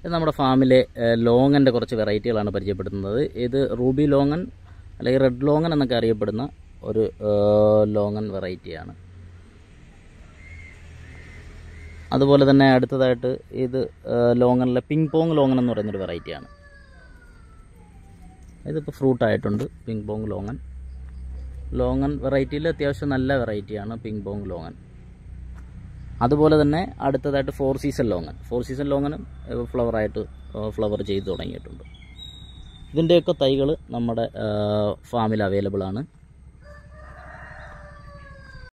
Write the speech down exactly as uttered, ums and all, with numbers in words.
ഇത് നമ്മുടെ ഫാമിലെ ലോങ്ങൻ്റെ കുറച്ച് വെറൈറ്റികളാണ് പരിചയപ്പെടുത്തുന്നത്. ഇത് റൂബി ലോങ്ങൻ അല്ലെങ്കിൽ റെഡ് ലോങ്ങൻ എന്നൊക്കെ അറിയപ്പെടുന്ന ഒരു ലോങ്ങൻ വെറൈറ്റിയാണ്. അതുപോലെ തന്നെ അടുത്തതായിട്ട് ഇത് ലോങ്ങനിലെ പിങ് പോങ് ലോങ്ങൻ എന്ന് പറയുന്നൊരു വെറൈറ്റിയാണ്. ഇതിപ്പോൾ ഫ്രൂട്ടായിട്ടുണ്ട്. പിങ് പോങ് ലോങ്ങൻ ലോങ്ങൻ വെറൈറ്റിയിൽ അത്യാവശ്യം നല്ല വെറൈറ്റിയാണ് പിങ് പോങ് ലോങ്ങൻ. അതുപോലെ തന്നെ അടുത്തതായിട്ട് four season longan four season ലോങ്ങനും ഫ്ലവറായിട്ട് ഫ്ലവർ ചെയ്ത് തുടങ്ങിയിട്ടുണ്ട്. ഇതിൻ്റെയൊക്കെ തൈകൾ നമ്മുടെ ഫാമിൽ അവൈലബിൾ ആണ്.